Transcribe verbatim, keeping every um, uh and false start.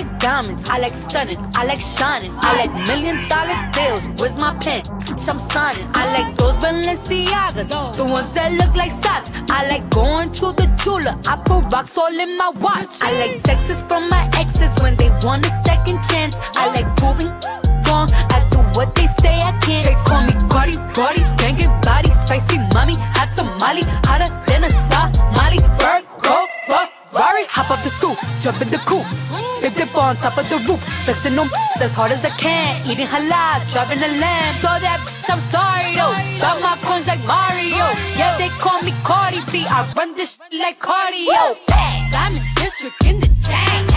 like diamonds, I like stunning, I like shining, I like million dollar deals. Where's my pen? Bitch, I'm signing. I like those Balenciagas, the ones that look like socks. I like going to the jeweler, I put rocks all in my watch. I like texts from my exes when they want a second chance. I like proving wrong, I do what they say I can't. They call me Cardi, Cardi, banging body, spicy mommy, hot tamale, hotter than a Somali. Virgo, Ferrari, hop up the stoop, jump in the coupe, big dip on top of the roof, flexing on as hard as I can, eating halal, driving a lamb. So that bitch, I'm sorry though, got my coins like Mario. Yeah, they call me Cardi B, I run this shit like cardio. I'm in district in the chain.